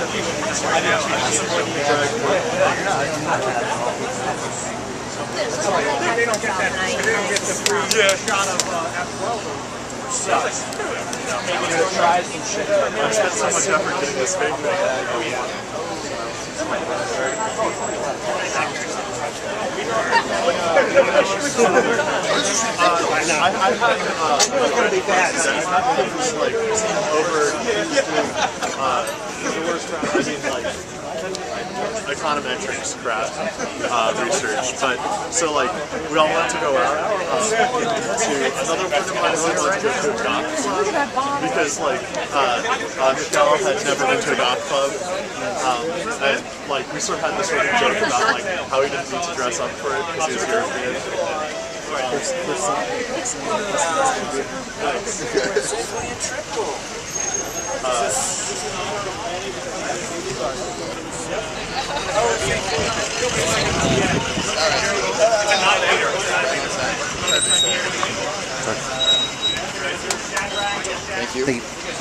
They don't get that. They didn't get the free shot of F12. Sucks. Maybe they'll try some shit. I spent so much effort getting this big thing. Oh yeah. I've had going to be bad. Like over the worst round. I mean, like econometrics crap research. But so like we all wanted to go out to another friend of mine wanted to go to a golf club because like Miguel had never been to a golf club, and like we sort of had this sort of joke about like how he didn't need to dress up for it because he was European. Thank you.